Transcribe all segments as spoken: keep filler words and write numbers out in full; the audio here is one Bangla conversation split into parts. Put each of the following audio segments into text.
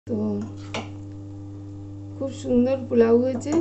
তো খুব সুন্দর পোলাও হয়েছে।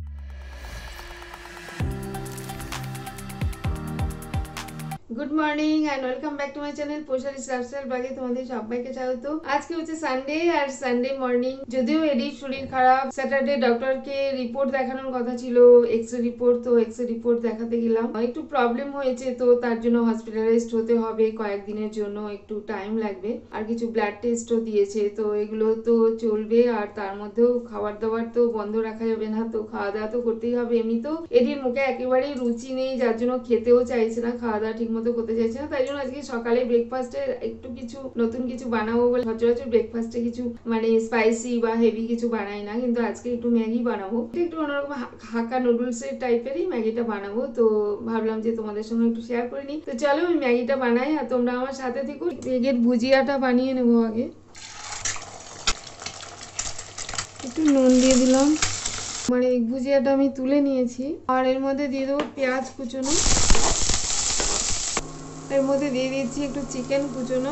Good morning and welcome back to my channel Poshari lifestyle ব্লগে তোমাদের সবাইকে স্বাগত। আজকে হচ্ছে সানডে আর সানডে মর্নিং, যদিও এডির শরীর খারাপ, স্যাটারডে ডক্টরকে রিপোর্ট দেখানোর কথা ছিল, এক্সরে রিপোর্ট, তো এক্সরে রিপোর্ট দেখাতে গেলাম, একটু প্রবলেম হয়েছে, তো তার জন্য হসপিটালাইজড হতে হবে কয়েকদিনের জন্য, একটু টাইম লাগবে, আর কিছু ব্লাড টেস্টও দিয়েছে, তো এগুলো তো চলবে। আর তার মধ্যেও খাবার দাবার তো বন্ধ রাখা যাবে না, তো খাওয়া দাওয়া তো করতেই হবে। এমনি তো এডির মুখে একেবারেই রুচি নেই, যার জন্য খেতেও চাইছে না, খাওয়া দাওয়া ঠিক মতো করতে চাইছে না, তাই জন্য আজকে সকালে ব্রেকফাস্টে একটু কিছু নতুন কিছু বানাবো বলে, সচরাচর ব্রেকফাস্টে কিছু মানে স্পাইসি বা হেভি কিছু বানাই না, কিন্তু আজকে একটু ম্যাগি বানাবো, একটু অন্যরকম হাক্কা নুডলস এর টাইপেরই ম্যাগিটা বানাবো, তো ভাবলাম যে তোমাদের সঙ্গে একটু শেয়ার করে নিই। তো চলো আমি ম্যাগিটা বানাই আর তোমরা আমার সাথে থেকো। এগের ভুজিয়াটা বানিয়ে নেবো আগে। একটু নুন দিয়ে দিলাম, মানে এই ভুজিয়াটা আমি তুলে নিয়েছি, আর এর মধ্যে দিয়ে দেবো পেঁয়াজ কুচোনো, এর মধ্যে দিয়ে দিচ্ছি একটু চিকেন কুচোনো,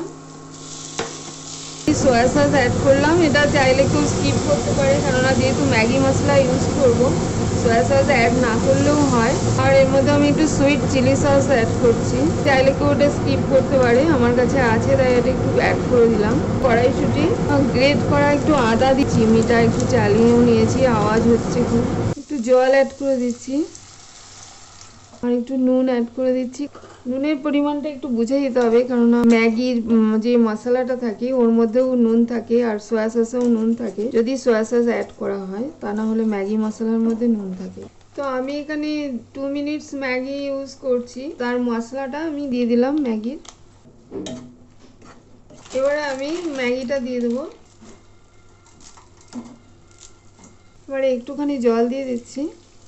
সোয়া সস অ্যাড করলাম, এটা চাইলে কেউ স্কিপ করতে পারে, কেননা যেহেতু ম্যাগি মশলা ইউজ করবো, সোয়া সস অ্যাড না করলেও হয়। আর এর মধ্যে আমি একটু সুইট চিলি সস অ্যাড করছি, চাইলে কেউ ওটা স্কিপ করতে পারে, আমার কাছে আছে তাই এটা একটু অ্যাড করে দিলাম। কড়াইশুঁটি গ্রেট করা একটু আদা দিচ্ছি, চিমিটা একটু চালিয়েও নিয়েছি, আওয়াজ হচ্ছে খুব। একটু জল অ্যাড করে দিচ্ছি, আর একটু নুন অ্যাড করে দিচ্ছি। নুনের পরিমাণটা একটু বুঝে দিতে হবে, কেননা ম্যাগির যে মশলাটা থাকে ওর মধ্যেও নুন থাকে, আর সোয়া সসেও নুন থাকে, যদি সোয়া সস অ্যাড করা হয়, তা না হলে ম্যাগি মশলার মধ্যে নুন থাকে। তো আমি এখানে টু মিনিটস ম্যাগি ইউজ করছি, তার মশলাটা আমি দিয়ে দিলাম ম্যাগির। এবারে আমি ম্যাগিটা দিয়ে দেবো, এবারে একটুখানি জল দিয়ে দিচ্ছি।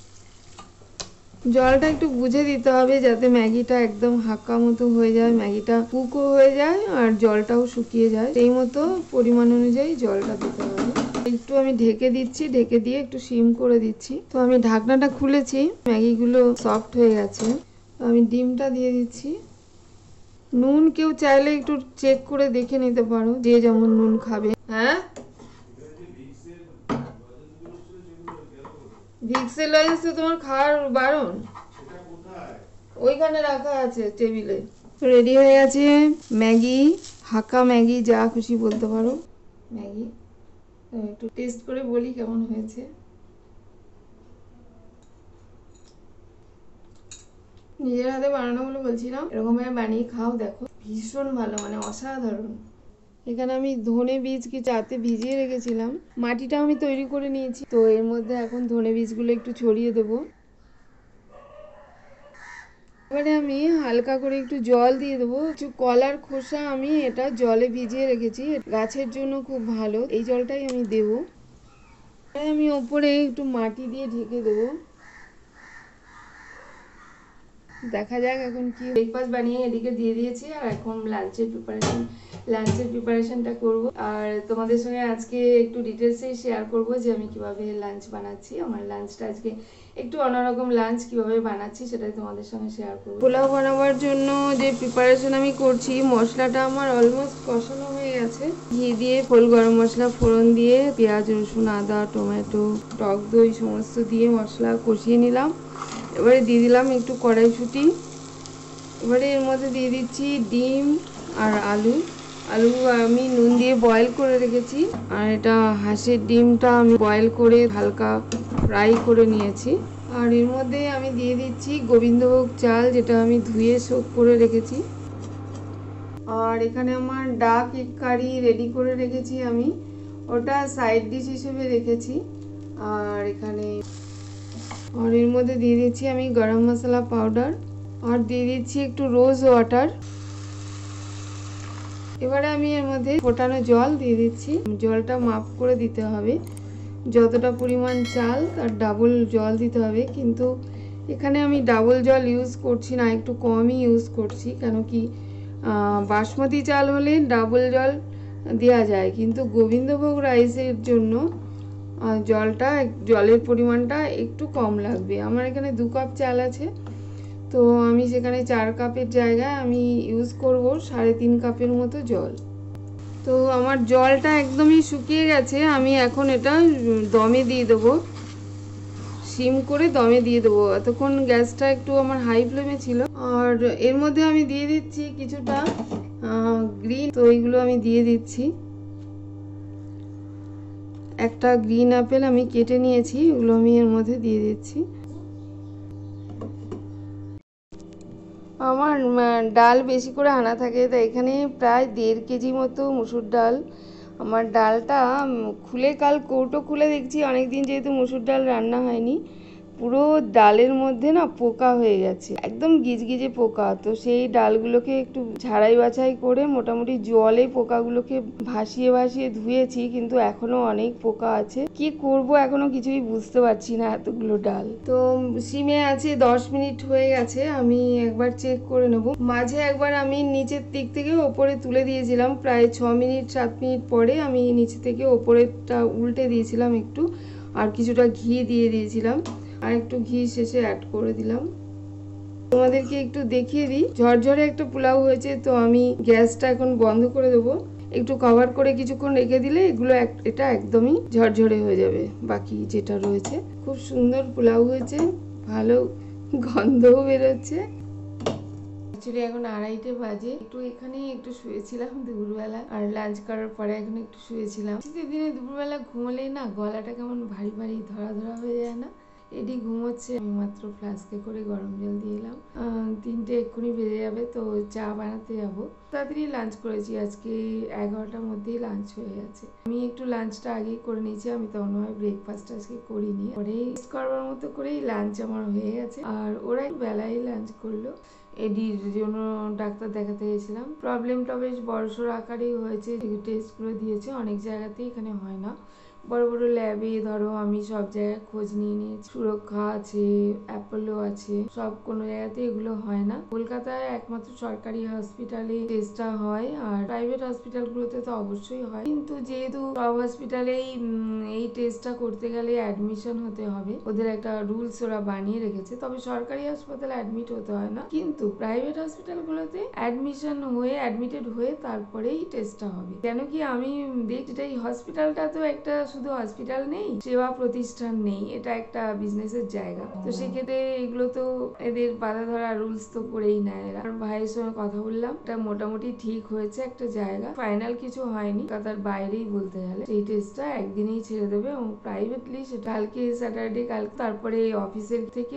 জলটা একটু বুঝে দিতে হবে, যাতে ম্যাগিটা একদম হাক্কা মতো হয়ে যায়, ম্যাগিটা কুকও হয়ে যায় আর জলটাও শুকিয়ে যায়, সেই মতো পরিমাণ অনুযায়ী জলটা দিতে হবে। একটু আমি ঢেকে দিচ্ছি, ঢেকে দিয়ে একটু সিম করে দিচ্ছি। তো আমি ঢাকনাটা খুলেছি, ম্যাগিগুলো সফট হয়ে গেছে, তো আমি ডিমটা দিয়ে দিচ্ছি। নুন কেউ চাইলে একটু চেক করে দেখে নিতে পারো, যে যেমন নুন খাবে। হ্যাঁ, ভিক্সেল লজেন্স তো তোমার খাওয়ার বারণ, ওইখানে রাখা আছে টেবিলে। রেডি হয়ে গেছে ম্যাগি, হাক্কা ম্যাগি, যা খুশি বলতে পারো, ম্যাগি। একটু টেস্ট করে বলি কেমন হয়েছে। নিজের হাতে বানানো বলে বলছিলাম, এরকম ভাবে বানিয়ে খাও, দেখো ভীষণ ভালো, মানে অসাধারণ। এখানে আমি ধনে বীজ কি চাতে ভিজিয়ে রেখেছিলাম, মাটিটা আমি তৈরি করে নিয়েছি, তো এর মধ্যে এখন ধনে বীজগুলো একটু ছড়িয়ে দেবো। এবারে আমি হালকা করে একটু জল দিয়ে দেবো, কিছু কলার খোসা আমি এটা জলে ভিজিয়ে রেখেছি, গাছের জন্য খুব ভালো, এই জলটাই আমি দেবো। আমি ওপরে একটু মাটি দিয়ে ঢেকে দেবো, দেখা যাক এখন কি। ব্রেকফাস্ট বানিয়ে এদিকে দিয়ে দিয়েছি, আর এখন লাঞ্চের প্রিপারেশন লাঞ্চের প্রিপারেশনটা করব, আর তোমাদের সঙ্গে আজকে একটু ডিটেলসে শেয়ার করব যে আমি কিভাবে লাঞ্চ বানাচ্ছি। আমার লাঞ্চটা আজকে একটু অন্যরকম লাঞ্চ, কিভাবে বানাচ্ছি সেটাই তোমাদের সঙ্গে শেয়ার করব। পোলাও বানাবার জন্য যে প্রিপারেশন আমি করছি, মশলাটা আমার অলমোস্ট কষানো হয়ে গেছে, ঘি দিয়ে ফুল গরম মশলা ফোড়ন দিয়ে পেঁয়াজ রসুন আদা টমেটো টক দই সমস্ত দিয়ে মশলা কষিয়ে নিলাম। এবারে দিয়ে দিলাম একটু কড়াইশুঁটি, এবারে এর মধ্যে দিয়ে দিচ্ছি ডিম আর আলু। আলু আমি নুন দিয়ে বয়েল করে রেখেছি, আর এটা হাঁসের ডিমটা আমি বয়েল করে হালকা ফ্রাই করে নিয়েছি। আর এর মধ্যে আমি দিয়ে দিচ্ছি গোবিন্দভোগ চাল, যেটা আমি ধুয়ে সোক করে রেখেছি। আর এখানে আমার ডাক এগ কারি রেডি করে রেখেছি, আমি ওটা সাইড ডিশ হিসেবে রেখেছি। আর এখানে আর এর মধ্যে দিয়ে দিচ্ছি আমি গরম মশলা পাউডার, আর দিয়ে দিচ্ছি একটু রোজ ওয়াটার। এবারে আমি এর মধ্যে ফোটানো জল দিয়ে দিচ্ছি, জলটা মাপ করে দিতে হবে, যতটা পরিমাণ চাল তার ডাবল জল দিতে হবে, কিন্তু এখানে আমি ডাবল জল ইউজ করছি না, একটু কমই ইউজ করছি, কেন কি বাসমতি চাল হলে ডাবল জল দেওয়া যায়, কিন্তু গোবিন্দভোগ রাইসের জন্য জলটা জলের পরিমাণটা একটু কম লাগবে। আমার এখানে দু কাপ চাল আছে, তো আমি সেখানে চার কাপের জায়গায় আমি ইউজ করব সাড়ে তিন কাপের মতো জল। তো আমার জলটা একদমই শুকিয়ে গেছে, আমি এখন এটা দমে দিয়ে দেবো, সিম করে দমে দিয়ে দেবো। এতক্ষণ গ্যাসটা একটু আমার হাই ফ্লেমে ছিল। আর এর মধ্যে আমি দিয়ে দিচ্ছি কিছুটা গ্রিন, তো এইগুলো আমি দিয়ে দিচ্ছি। একটা গ্রিন আপেল আমি কেটে নিয়েছি, এগুলো আমি এর মধ্যে দিয়ে দিচ্ছি। আমার ডাল বেশি করে আনা থাকে, তাই এখানে প্রায় দেড় কেজি মতো মুসুর ডাল। আমার ডালটা খুলে কাল কৌটো খুলে দেখছি অনেকদিন যেহেতু মুসুর ডাল রান্না হয়নি, পুরো ডালের মধ্যে না পোকা হয়ে গেছে, একদম গিজগিজে পোকা। তো সেই ডালগুলোকে একটু ঝাড়াই বাছাই করে মোটামুটি জলে পোকাগুলোকে ভাসিয়ে ভাসিয়ে ধুয়েছি, কিন্তু এখনো অনেক পোকা আছে। কি করব এখনো কিছুই বুঝতে পারছি না, এতগুলো ডাল। তো সিমে আছে, দশ মিনিট হয়ে গেছে, আমি একবার চেক করে নেব। মাঝে একবার আমি নিচের দিক থেকে ওপরে তুলে দিয়েছিলাম, প্রায় ছ মিনিট সাত মিনিট পরে আমি নিচে থেকে ওপরেরটা উল্টে দিয়েছিলাম একটু, আর কিছুটা ঘি দিয়ে দিয়েছিলাম, আর একটু ঘি শেষে অ্যাড করে দিলাম। তোমাদেরকে একটু দেখিয়ে দিই, ঝরঝরে একটা পোলাও হয়েছে। তো আমি গ্যাসটা এখন বন্ধ করে দেবো, একটু কভার করে কিছুক্ষণ রেখে দিলে এগুলো এটা একদমই ঝরঝরে হয়ে যাবে। বাকি যেটা রয়েছে খুব সুন্দর পোলাও হয়েছে, ভালো গন্ধও বেরোচ্ছে। অ্যাকচুয়ালি এখন আড়াইটে বাজে, একটু এখানে একটু শুয়েছিলাম দুপুরবেলা, আর লাঞ্চ করার পরে এখন একটু শুয়েছিলাম। শীতের দিনে দুপুরবেলা ঘুমোলেই না গলাটা কেমন ভারী ভারী ধরা ধরা হয়ে যায় না? এটি ঘুমোচ্ছে, আমি মাত্র ফ্লাস্কে করে গরম জল দিয়ে এলাম। তিনটে এক্ষুনি বেজে যাবে, তো চা বানাতে যাবো। তাড়াতাড়ি লাঞ্চ করেছি, আজকে এগারোটার মধ্যেই লাঞ্চ হয়ে গেছে। আমি একটু লাঞ্চটা আগেই করে নিয়েছি, আমি তখন হয় ব্রেকফাস্ট আজকে করিনি, পরে করবার মতো করেই লাঞ্চ আমার হয়ে গেছে। আর ওরা বেলায় লাঞ্চ করলো। এডির জন্য ডাক্তার দেখাতে গেছিলাম, প্রবলেমটা বেশ বড়সড় আকারেই হয়েছে। টেস্টগুলো দিয়েছে, অনেক জায়গাতেই এখানে হয় না। বড় বড় ল্যাবে ধরো আমি সব জায়গায় খোঁজ নিয়ে নিয়েছি, সুরক্ষা আছে, অ্যাপোলো আছে, সব কোনো জায়গাতে এগুলো হয় না। কলকাতায় একমাত্র সরকারি হসপিটালে টেস্টটা হয়, আর প্রাইভেট হসপিটালগুলোতে তো অবশ্যই হয়, কিন্তু যেহেতু সব হসপিটালেই এই টেস্টটা করতে গেলে অ্যাডমিশন হতে হবে, ওদের একটা রুলস ওরা বানিয়ে রেখেছে। তবে সরকারি হাসপাতালে অ্যাডমিট হতে হয় না, কিন্তু প্রাইভেট হসপিটালগুলোতে অ্যাডমিশন হয়ে অ্যাডমিটেড হয়ে তারপরেই টেস্টটা হবে। কেন কি আমি দেখি এই হসপিটালটা তো একটা শুধু হসপিটাল নেই, সেবা প্রতিষ্ঠান নেই, এটা একটা বিজনেসের জায়গা। তো সেক্ষেত্রে এগুলো তো এদের বাধা ধরা রুলস তো করেই নেয় এরা। আমার ভাইয়ের সঙ্গে কথা বললাম, এটা মোটামুটি ঠিক হয়েছে একটা জায়গা, ফাইনাল কিছু হয়নি, তার বাইরেই বলতে গেলে। সেই টেস্টটা একদিনেই ছেড়ে দেবে, এবং প্রাইভেটলি সেটা কালকে স্যাটারডে, কাল তারপরে অফিসের থেকে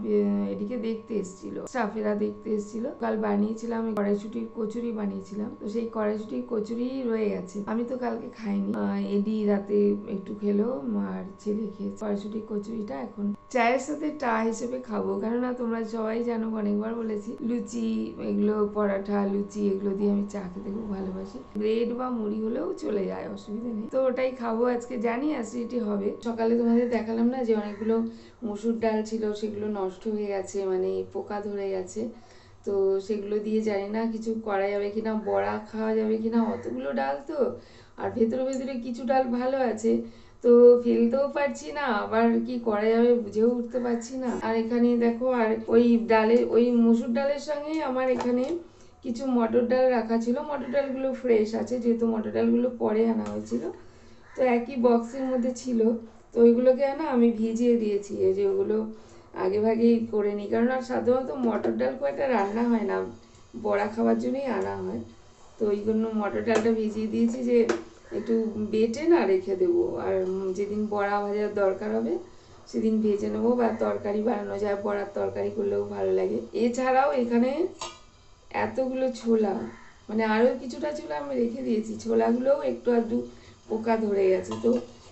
এদিকে দেখতে এসেছিল, স্টাফেরা দেখতে এসেছিল। কাল বানিয়েছিলাম কড়াইশুটির কচুরি বানিয়েছিলাম, তো সেই কড়াইশুটির কচুরি রয়ে গেছে, আমি তো কালকে খাইনি। এডি রাতে একটু খেলো, আর ছেলে খেয়েছে। কড়াইশুটির কচুরিটা এখন চায়ের সাথে চা হিসেবে খাবো, কেননা তোমরা সবাই জানো, অনেকবার বলেছি, লুচি এগুলো, পরাঠা লুচি এগুলো দিয়ে আমি চা খেতে খুব ভালোবাসি। ব্রেড বা মুড়ি হলেও চলে যায়, অসুবিধা নেই। তো ওটাই খাবো আজকে, জানি অ্যাসিডিটি হবে। সকালে তোমাদের দেখালাম না যে অনেকগুলো মসুর ডাল ছিল, সেগুলো নষ্ট হয়ে গেছে, মানে পোকা ধরে গেছে। তো সেগুলো দিয়ে জানি না কিছু করা যাবে কিনা, বড়া খাওয়া যাবে কিনা, অতগুলো ডাল তো, আর ভেতরে ভেতরে কিছু ডাল ভালো আছে, তো ফেলতেও পারছি না, আবার কি করা যাবে বুঝেও উঠতে পারছি না। আর এখানে দেখো, আর ওই ডালের ওই মসুর ডালের সঙ্গে আমার এখানে কিছু মটর ডাল রাখা ছিল, মটর ডালগুলো ফ্রেশ আছে, যেহেতু মটর ডালগুলো পরে আনা হয়েছিল, তো একই বক্সের মধ্যে ছিল। তো ওইগুলোকে না আমি ভিজিয়ে দিয়েছি, এই যে ওগুলো আগে ভাগেই করে নিই, কারণ আর সাধারণত মটর ডাল খুব একটা রান্না হয় না, বড়া খাওয়ার জন্যই আনা হয়। তো ওই জন্য মটর ডালটা ভিজিয়ে দিয়েছি, যে একটু বেটে না রেখে দেবো, আর যেদিন বড়া ভাজার দরকার হবে সেদিন ভেজে নেবো, বা তরকারি বানানো যায়, বড়ার তরকারি করলেও ভালো লাগে। এছাড়াও এখানে এতগুলো ছোলা, মানে আরও কিছুটা ছোলা আমি রেখে দিয়েছি, ছোলাগুলোও একটু আধটু পোকা ধরে গেছে। তো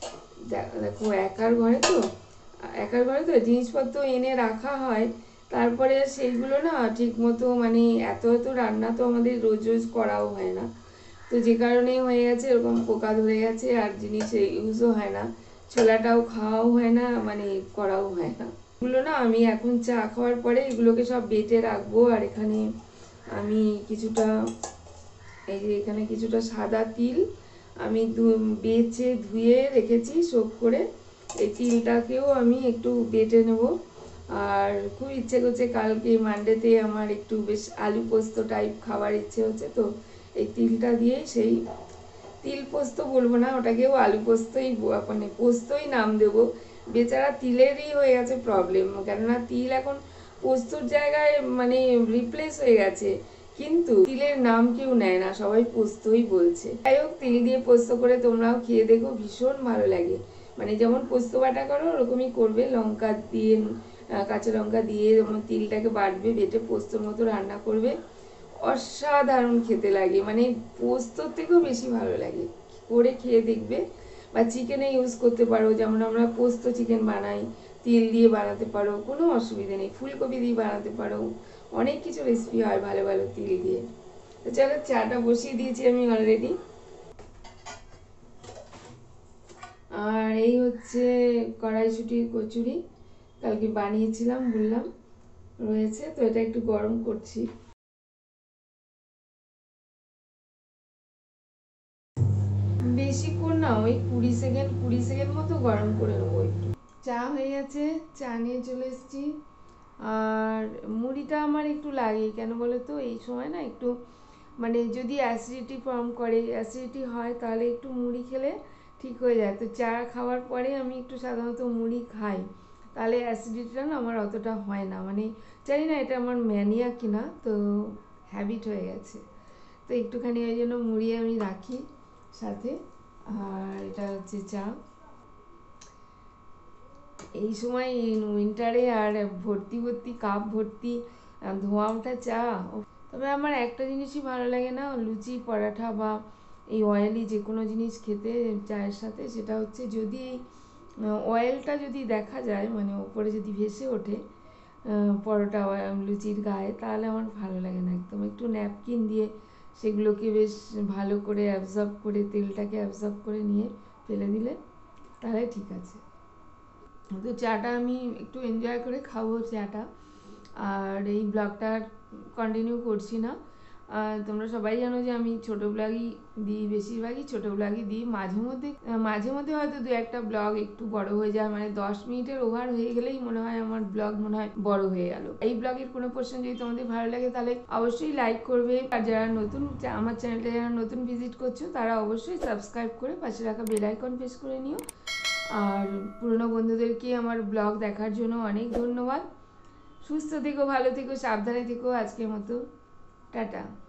দেখো একার ঘরে তো একার ঘরে তো জিনিসপত্র এনে রাখা হয়, তারপরে সেইগুলো না ঠিক মতো, মানে এত এত রান্না তো আমাদের রোজ রোজ করাও হয় না, তো যে কারণেই হয়ে গেছে এরকম পোকা ধরে গেছে, আর জিনিস ইউজও হয় না, ছোলাটাও খাওয়াও হয় না, মানে করাও হয় না। এগুলো না আমি এখন চা খাওয়ার পরে এগুলোকে সব বেটে রাখবো। আর এখানে আমি কিছুটা, এই যে এখানে কিছুটা সাদা তিল আমি বেচে ধুয়ে রেখেছি সোক করে, এই তিলটাকেও আমি একটু বেটে নেব। আর খুব ইচ্ছে করছে, কালকে মানডেতে আমার একটু বেশ আলু পোস্ত টাইপ খাবার ইচ্ছে হচ্ছে, তো এই তিলটা দিয়েই সেই তিল পোস্ত বলবো না, ওটাকেও আলু পোস্তই মানে পোস্তই নাম দেবো। বেচারা তিলেরই হয়ে গেছে প্রবলেম, কেননা তিল এখন পোস্তর জায়গায় মানে রিপ্লেস হয়ে গেছে, কিন্তু তিলের নাম কেউ নেয় না, সবাই পোস্তই বলছে। যাই হোক, তিল দিয়ে পোস্ত করে তোমরাও খেয়ে দেখো, ভীষণ ভালো লাগে। মানে যেমন পোস্ত বাটা করো ওরকমই করবে, লঙ্কা দিয়ে কাঁচা লঙ্কা দিয়ে যেমন তিলটাকে বাটবে, বেটে পোস্তর মতো রান্না করবে, অসাধারণ খেতে লাগে, মানে পোস্তর থেকেও বেশি ভালো লাগে। করে খেয়ে দেখবে। বা চিকেনে ইউজ করতে পারো, যেমন আমরা পোস্ত চিকেন বানাই, তিল দিয়ে বানাতে পারো, কোনো অসুবিধা নেই। ফুলকপি দিয়ে বানাতে পারো, অনেক কিছু রেসিপি হয় ভালো ভালো তিল দিয়ে। তো চলো, চাটা বসিয়ে দিয়েছি আমি অলরেডি। আর এই হচ্ছে কড়াইশুঁটির কচুরি, কালকে বানিয়েছিলাম বললাম, রয়েছে। তো এটা একটু গরম করছি। বেশিক্ষণ না, ওই কুড়ি সেকেন্ড কুড়ি সেকেন্ড মতো গরম করে নেবো একটু। চা হয়ে গেছে, চা নিয়ে চলে এসেছি। আর মুড়িটা আমার একটু লাগে, কেন বলো তো, এই সময় না একটু মানে যদি অ্যাসিডিটি ফর্ম করে, অ্যাসিডিটি হয়, তাহলে একটু মুড়ি খেলে ঠিক হয়ে যায়। তো চা খাওয়ার পরে আমি একটু সাধারণত মুড়ি খাই, তাহলে অ্যাসিডিটিটা না আমার অতটা হয় না। মানে জানি না এটা আমার ম্যানিয়া কিনা, তো হ্যাবিট হয়ে গেছে। তো একটুখানি ওই জন্য মুড়ি আমি রাখি সাথে। আর এটা হচ্ছে চা। এই সময় উইন্টারে আর ভর্তি ভর্তি কাপ ভর্তি ধোঁয়া ওঠা চা। তবে আমার একটা জিনিসই ভালো লাগে না, লুচি পরাঠা বা এই অয়েলি যে কোনো জিনিস খেতে চায়ের সাথে, সেটা হচ্ছে যদি অয়েলটা যদি দেখা যায়, মানে ওপরে যদি ভেসে ওঠে পরোটা লুচির গায়ে, তাহলে আমার ভালো লাগে না একদম। একটু ন্যাপকিন দিয়ে সেগুলোকে বেশ ভালো করে অ্যাবজর্ব করে, তেলটাকে অ্যাবজর্ব করে নিয়ে ফেলে দিলে তাহলে ঠিক আছে। তো চাটা আমি একটু এনজয় করে খাবো চাটা। আর এই ব্লগটা কন্টিনিউ করছি না। তোমরা সবাই জানো যে আমি ছোটো ব্লগই দিই, বেশিরভাগই ছোটো ব্লগই দিই। মাঝে মধ্যে মাঝে মধ্যে হয়তো দু একটা ব্লগ একটু বড় হয়ে যায়, মানে দশ মিনিটের ওভার হয়ে গেলেই মনে হয় আমার ব্লগ মনে হয় বড় হয়ে গেল। এই ব্লগের কোনো পোর্শন যদি তোমাদের ভালো লাগে তাহলে অবশ্যই লাইক করবে। আর যারা নতুন আমার চ্যানেলটা যারা নতুন ভিজিট করছো, তারা অবশ্যই সাবস্ক্রাইব করে পাশে রাখা বেল আইকন প্রেস করে নিও। আর পুরনো বন্ধুদেরকে আমার ব্লগ দেখার জন্য অনেক ধন্যবাদ। সুস্থ থেকো, ভালো থেকো, সাবধানে থেকো। আজকের মতো টাটা।